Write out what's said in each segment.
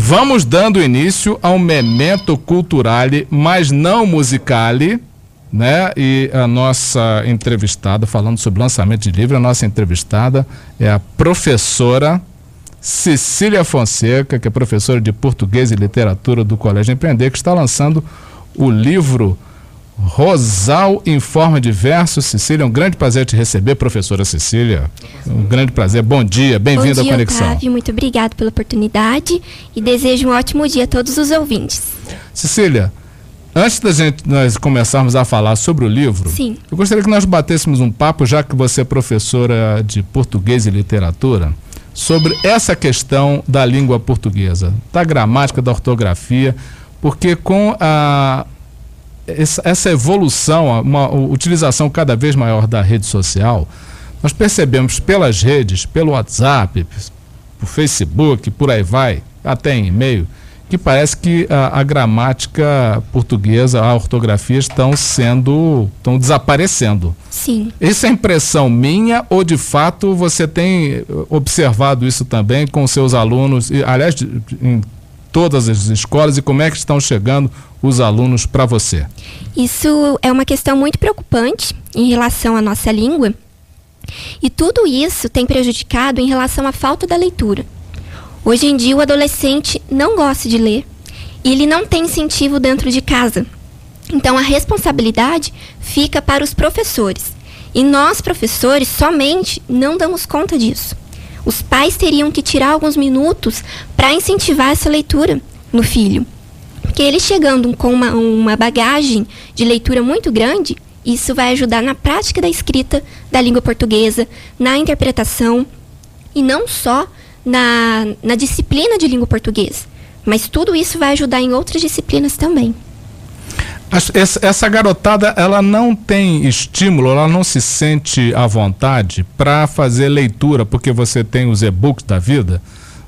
Vamos dando início ao Memento Culturale, mas não musicale, né? E a nossa entrevistada, falando sobre lançamento de livro, a nossa entrevistada é a professora Cecília Fonseca, que é professora de Português e Literatura do Colégio Empreender, que está lançando o livro Rosal em Forma de Verso. Cecília, é um grande prazer te receber, professora Cecília. Um grande prazer. Bom dia, bem-vindo à Conexão. Otávio, muito obrigado pela oportunidade e desejo um ótimo dia a todos os ouvintes. Cecília, antes da nós começarmos a falar sobre o livro, Sim. Eu gostaria que nós batêssemos um papo, já que você é professora de Português e Literatura, sobre essa questão da língua portuguesa, da gramática, da ortografia, porque com essa evolução, uma utilização cada vez maior da rede social, nós percebemos pelas redes, pelo WhatsApp, por Facebook, por aí vai, até em e-mail, que parece que a gramática portuguesa, a ortografia estão desaparecendo. Sim. Essa é impressão minha ou de fato você tem observado isso também com seus alunos, aliás, em todas as escolas, e como é que estão chegando os alunos para você? Isso é uma questão muito preocupante em relação à nossa língua, e tudo isso tem prejudicado em relação à falta da leitura. Hoje em dia o adolescente não gosta de ler e ele não tem incentivo dentro de casa. Então a responsabilidade fica para os professores. E nós, professores, somente não damos conta disso. Os pais teriam que tirar alguns minutos para incentivar essa leitura no filho. Porque ele chegando com uma bagagem de leitura muito grande, isso vai ajudar na prática da escrita da língua portuguesa, na interpretação, e não só na disciplina de língua portuguesa. Mas tudo isso vai ajudar em outras disciplinas também. Essa garotada, ela não tem estímulo, ela não se sente à vontade para fazer leitura, porque você tem os e-books da vida,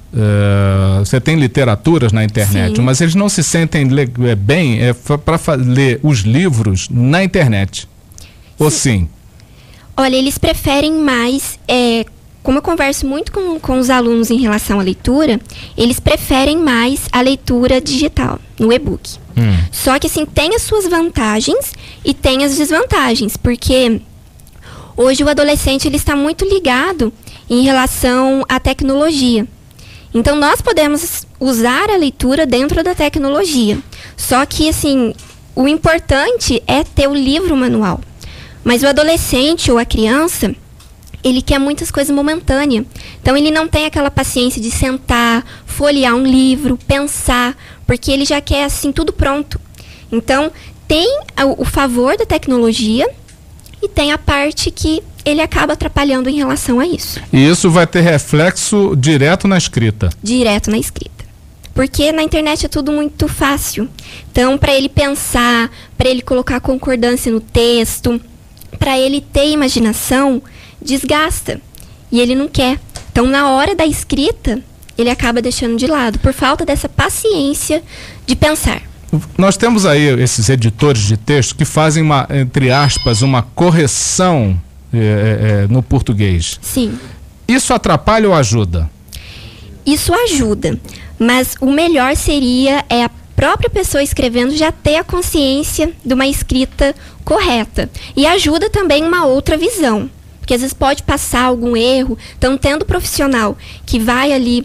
você tem literaturas na internet. Sim. Mas eles não se sentem bem para ler os livros na internet. Ou sim? Olha, eles preferem mais, como eu converso muito com os alunos em relação à leitura, eles preferem mais a leitura digital, no e-book. Só que assim, tem as suas vantagens e tem as desvantagens, porque hoje o adolescente ele está muito ligado em relação à tecnologia. Então nós podemos usar a leitura dentro da tecnologia. Só que assim, o importante é ter o livro manual. Mas o adolescente ou a criança, ele quer muitas coisas momentâneas. Então ele não tem aquela paciência de sentar, folhear um livro, pensar, porque ele já quer assim tudo pronto. Então tem o favor da tecnologia e tem a parte que ele acaba atrapalhando em relação a isso. E isso vai ter reflexo direto na escrita? Direto na escrita. Porque na internet é tudo muito fácil. Então, para ele pensar, para ele colocar concordância no texto, para ele ter imaginação, desgasta. E ele não quer. Então, na hora da escrita, ele acaba deixando de lado, por falta dessa paciência de pensar. Nós temos aí esses editores de texto que fazem, entre aspas, uma correção no português. Sim. Isso atrapalha ou ajuda? Isso ajuda, mas o melhor seria a própria pessoa escrevendo já ter a consciência de uma escrita correta. E ajuda também uma outra visão, porque às vezes pode passar algum erro. Então, tendo profissional que vai ali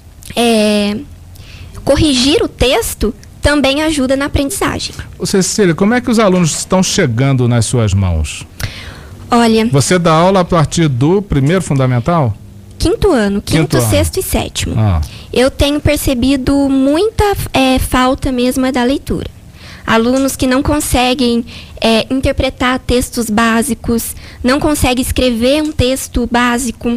corrigir o texto, também ajuda na aprendizagem. Cecília, como é que os alunos estão chegando nas suas mãos? Olha... Você dá aula a partir do primeiro fundamental? Quinto ano, sexto e sétimo. Eu tenho percebido muita falta mesmo da leitura. Alunos que não conseguem interpretar textos básicos, não conseguem escrever um texto básico,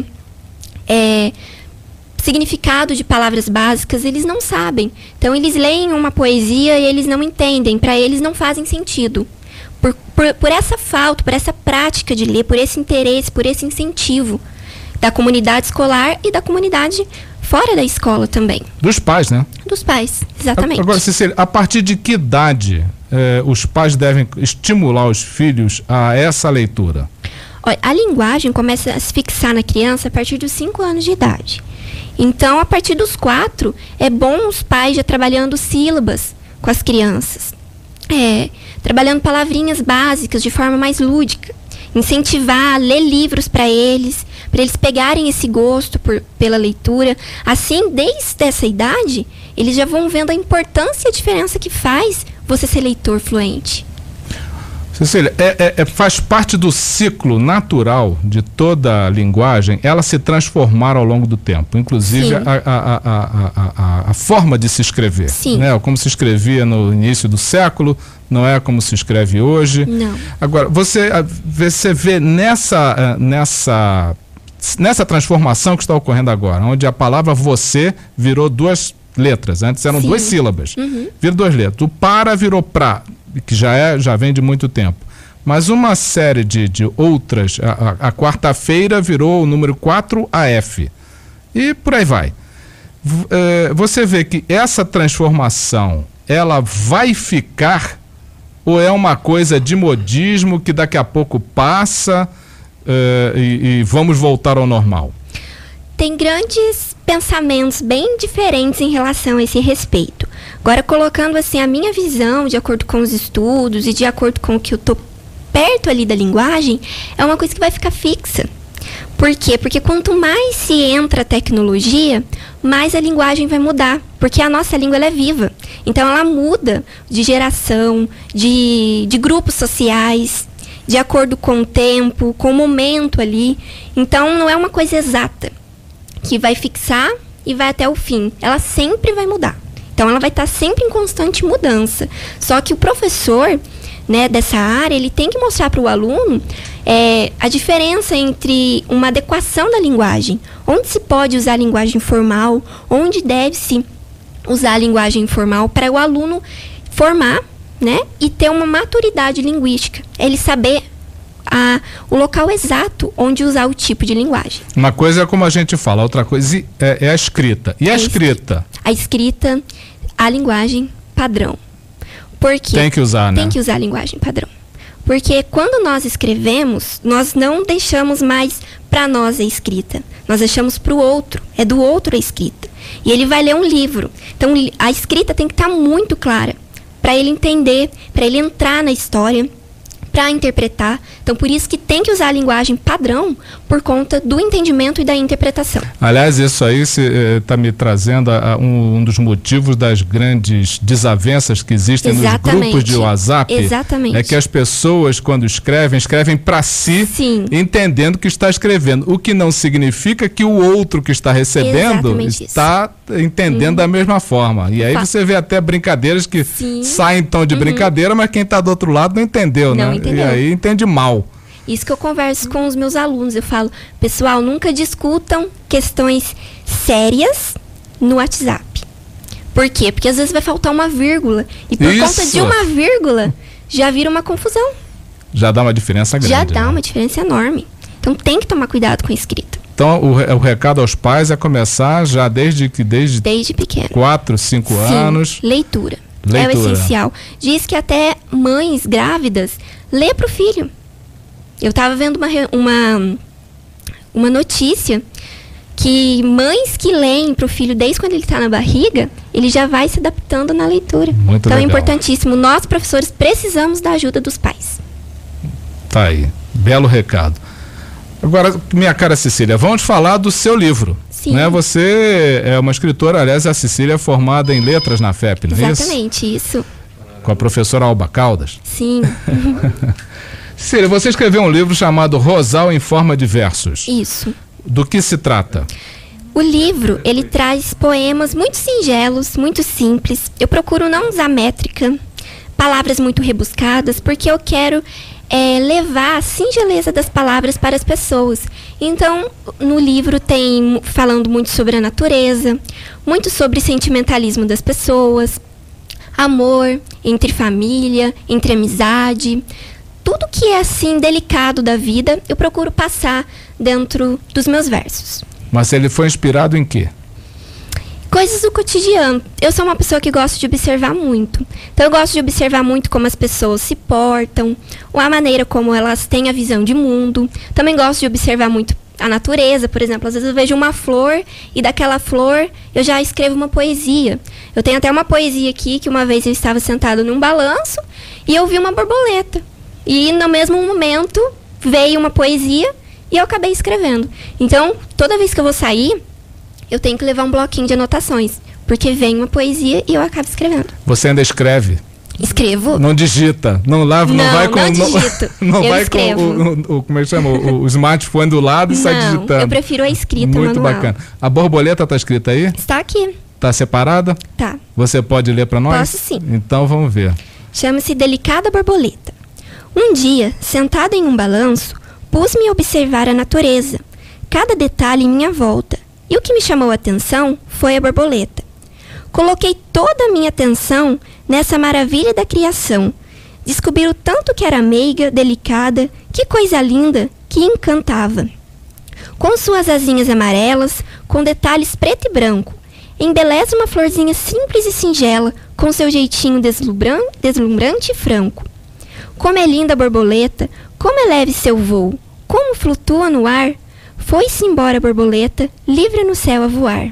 significado de palavras básicas, eles não sabem. Então, eles leem uma poesia e eles não entendem, para eles não fazem sentido. Por essa falta, por essa prática de ler, por esse interesse, por esse incentivo da comunidade escolar e da comunidade fora da escola também. Dos pais, né? Dos pais, exatamente. Agora, Cecília, a partir de que idade os pais devem estimular os filhos a essa leitura? Olha, a linguagem começa a se fixar na criança a partir dos 5 anos de idade. Então, a partir dos 4, é bom os pais já trabalhando sílabas com as crianças. Trabalhando palavrinhas básicas de forma mais lúdica. Incentivar a ler livros para eles pegarem esse gosto pela leitura. Assim, desde essa idade, eles já vão vendo a importância e a diferença que faz você ser leitor fluente. Cecília, faz parte do ciclo natural de toda a linguagem ela se transformar ao longo do tempo, inclusive a forma de se escrever. Sim. Né? Como se escrevia no início do século, não é como se escreve hoje. Não. Agora, você vê nessa transformação que está ocorrendo agora, onde a palavra você virou 2 letras, antes eram Sim. 2 sílabas, Uhum. virou 2 letras. O para virou pra, que já vem de muito tempo. Mas uma série de outras, a quarta-feira virou o número 4 AF. E por aí vai. Você vê que essa transformação, ela vai ficar ou é uma coisa de modismo que daqui a pouco passa e vamos voltar ao normal? Tem grandes pensamentos bem diferentes em relação a esse respeito. Agora, colocando assim a minha visão, de acordo com os estudos e de acordo com o que eu estou perto ali da linguagem, é uma coisa que vai ficar fixa. Por quê? Porque quanto mais se entra a tecnologia, mais a linguagem vai mudar. Porque a nossa língua ela é viva. Então, ela muda de geração, de grupos sociais, de acordo com o tempo, com o momento ali. Então, não é uma coisa exata que vai fixar e vai até o fim. Ela sempre vai mudar. Então, ela vai estar sempre em constante mudança. Só que o professor, né, dessa área, ele tem que mostrar para o aluno a diferença entre uma adequação da linguagem. Onde se pode usar a linguagem formal, onde deve-se usar a linguagem informal para o aluno formar, né, e ter uma maturidade linguística. Ele saber o local exato onde usar o tipo de linguagem. Uma coisa é como a gente fala, outra coisa é a escrita. E a escrita? A escrita, a linguagem padrão. Por quê? Tem que usar, né? Tem que usar a linguagem padrão. Porque quando nós escrevemos, nós não deixamos mais para nós a escrita. Nós deixamos para o outro. É do outro a escrita. E ele vai ler um livro. Então, a escrita tem que estar muito clara para ele entender, para ele entrar na história, para interpretar. Então, por isso que tem que usar a linguagem padrão por conta do entendimento e da interpretação. Aliás, isso aí está me trazendo um dos motivos das grandes desavenças que existem nos grupos de WhatsApp. Exatamente. É que as pessoas, quando escrevem para si, Sim. entendendo que está escrevendo. O que não significa que o outro que está recebendo Exatamente está entendendo da mesma forma. E aí você vê até brincadeiras que saem em tom de brincadeira, mas quem está do outro lado não entendeu, não né? Entendeu. E aí entende mal. Isso que eu converso com os meus alunos. Eu falo, pessoal, nunca discutam questões sérias no WhatsApp. Por quê? Porque às vezes vai faltar uma vírgula. E por conta de uma vírgula, já vira uma confusão. Já dá uma diferença grande. Já dá uma diferença enorme. Então tem que tomar cuidado com a escrita. Então o recado aos pais é começar já desde pequeno. 4, 5 anos. Leitura. É o essencial. Diz que até mães grávidas lê para o filho. Eu estava vendo uma notícia que mães que leem para o filho desde quando ele está na barriga, ele já vai se adaptando na leitura. Muito então legal. É importantíssimo. Nós, professores, precisamos da ajuda dos pais. Tá aí. Belo recado. Agora, minha cara Cecília, vamos falar do seu livro. Sim. Né? Você é uma escritora, aliás, a Cecília é formada em letras na FEP, não é isso? Exatamente, isso. Com a professora Alba Caldas. Sim. Cecília, você escreveu um livro chamado Rosal em Forma de Versos. Isso. Do que se trata? O livro, ele traz poemas muito singelos, muito simples. Eu procuro não usar métrica, palavras muito rebuscadas, porque eu quero levar a singeleza das palavras para as pessoas. Então, no livro tem falando muito sobre a natureza, muito sobre sentimentalismo das pessoas, amor, entre família, entre amizade. Tudo que é assim delicado da vida, eu procuro passar dentro dos meus versos. Mas ele foi inspirado em quê? Coisas do cotidiano. Eu sou uma pessoa que gosta de observar muito. Então eu gosto de observar muito como as pessoas se portam, a maneira como elas têm a visão de mundo. Também gosto de observar muito a natureza, por exemplo. Às vezes eu vejo uma flor e daquela flor eu já escrevo uma poesia. Eu tenho até uma poesia aqui que uma vez eu estava sentado num balanço e eu vi uma borboleta. E no mesmo momento veio uma poesia e eu acabei escrevendo. Então, toda vez que eu vou sair, eu tenho que levar um bloquinho de anotações, porque vem uma poesia e eu acabo escrevendo. Você ainda escreve? Escrevo. Não digita, não vai com, não digito. não eu vai escrevo. com o como é que chama? O smartphone do lado e sai digitando. Eu prefiro a escrita Muito manual. bacana. A borboleta está escrita aí? Está aqui. Está separada? Tá. Você pode ler para nós? Posso sim. Então vamos ver. Chama-se Delicada Borboleta. Um dia, sentada em um balanço, pus-me a observar a natureza, cada detalhe em minha volta. E o que me chamou a atenção foi a borboleta. Coloquei toda a minha atenção nessa maravilha da criação. Descobri o tanto que era meiga, delicada, que coisa linda, que encantava. Com suas asinhas amarelas, com detalhes preto e branco, embeleza uma florzinha simples e singela, com seu jeitinho deslumbrante e franco. Como é linda a borboleta, como é leve seu voo, como flutua no ar. Foi-se embora a borboleta, livre no céu a voar.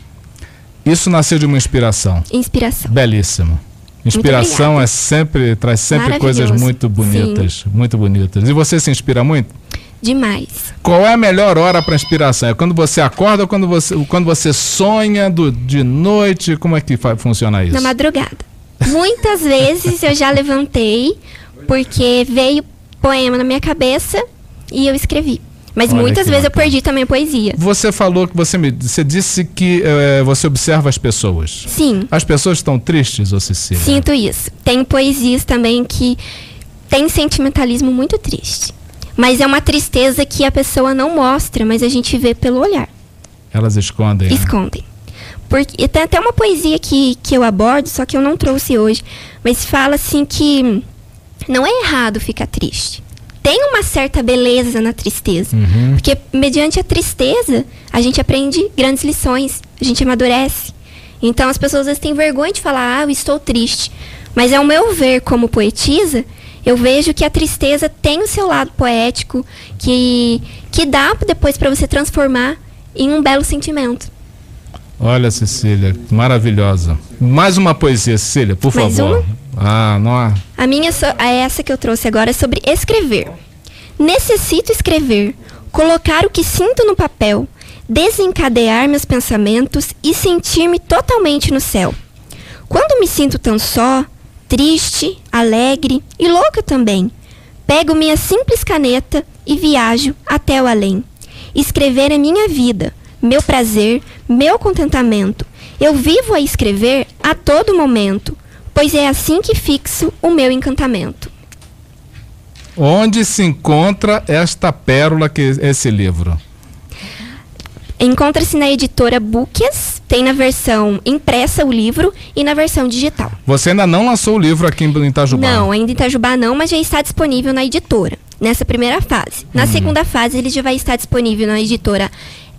Isso nasceu de uma inspiração. Inspiração. Belíssimo. Inspiração traz sempre coisas muito bonitas, sim. Muito bonitas. E você se inspira muito? Demais. Qual é a melhor hora para inspiração? É quando você acorda ou quando você sonha de noite? Como é que funciona isso? Na madrugada. Muitas vezes eu já levantei porque veio poema na minha cabeça e eu escrevi. Mas Olha, muitas vezes bacana. eu perdi também a poesia. Você falou que você disse que você observa as pessoas. Sim. As pessoas estão tristes, ô Cecília? Sinto isso. Tem poesias também que tem sentimentalismo muito triste. Mas é uma tristeza que a pessoa não mostra, mas a gente vê pelo olhar. Elas escondem. Escondem. Porque tem até uma poesia que eu abordo, só que eu não trouxe hoje. Mas fala assim que não é errado ficar triste. Tem uma certa beleza na tristeza. Uhum. Porque mediante a tristeza, a gente aprende grandes lições. A gente amadurece. Então as pessoas às vezes têm vergonha de falar, eu estou triste. Mas ao meu ver como poetisa, eu vejo que a tristeza tem o seu lado poético, que dá depois para você transformar em um belo sentimento. Olha, Cecília, maravilhosa. Mais uma poesia, Cecília, por Mais favor. uma? Não. A minha, essa que eu trouxe agora é sobre escrever. Necessito escrever, colocar o que sinto no papel, desencadear meus pensamentos e sentir-me totalmente no céu. Quando me sinto tão só, triste, alegre e louca também, pego minha simples caneta e viajo até o além. Escrever é minha vida, meu prazer, meu contentamento. Eu vivo a escrever a todo momento, pois é assim que fixo o meu encantamento. Onde se encontra esta pérola, que é esse livro? Encontra-se na editora Búquias, tem na versão impressa o livro e na versão digital. Você ainda não lançou o livro aqui em Itajubá? Não, ainda em Itajubá não, mas já está disponível na editora, nessa primeira fase. Na segunda fase ele já vai estar disponível na editora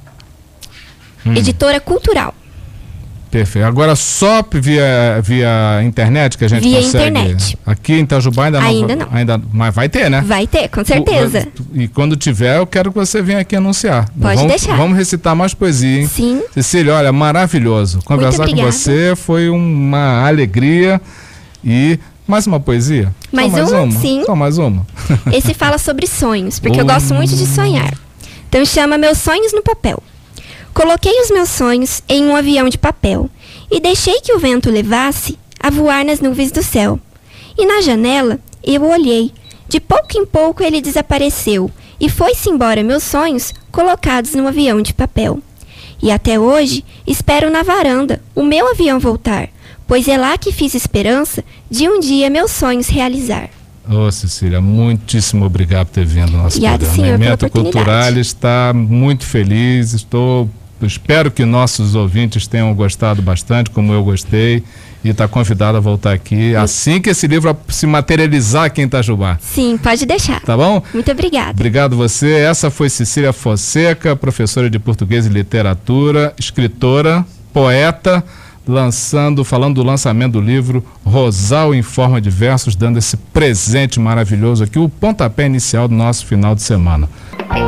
Editora Cultural. Perfeito. Agora só via internet que a gente Via consegue? Internet. Aqui em Itajubá ainda não. Mas vai ter, né? Vai ter, com certeza. E quando tiver, eu quero que você venha aqui anunciar. Pode deixar. Vamos recitar mais poesia, hein? Sim. Cecília, olha, maravilhoso. Conversar com você foi uma alegria. E mais uma poesia? Mais uma? Sim. Só mais uma. Esse fala sobre sonhos, porque eu gosto muito de sonhar. Então chama Meus Sonhos no Papel. Coloquei os meus sonhos em um avião de papel e deixei que o vento levasse a voar nas nuvens do céu. E na janela eu olhei. De pouco em pouco ele desapareceu e foi-se embora meus sonhos colocados num avião de papel. E até hoje espero na varanda o meu avião voltar, pois é lá que fiz esperança de um dia meus sonhos realizar. Ô, Cecília, muitíssimo obrigado por ter vindo ao nosso Obrigada, programa. senhor, pela Momento Cultural está muito feliz. Espero que nossos ouvintes tenham gostado bastante, como eu gostei, e está convidado a voltar aqui assim que esse livro se materializar aqui em Itajubá. Sim, pode deixar. Tá bom? Muito obrigada. Obrigado você. Essa foi Cecília Fonseca, professora de português e literatura, escritora, poeta, falando do lançamento do livro Rosal em Forma de Versos, dando esse presente maravilhoso aqui, o pontapé inicial do nosso final de semana.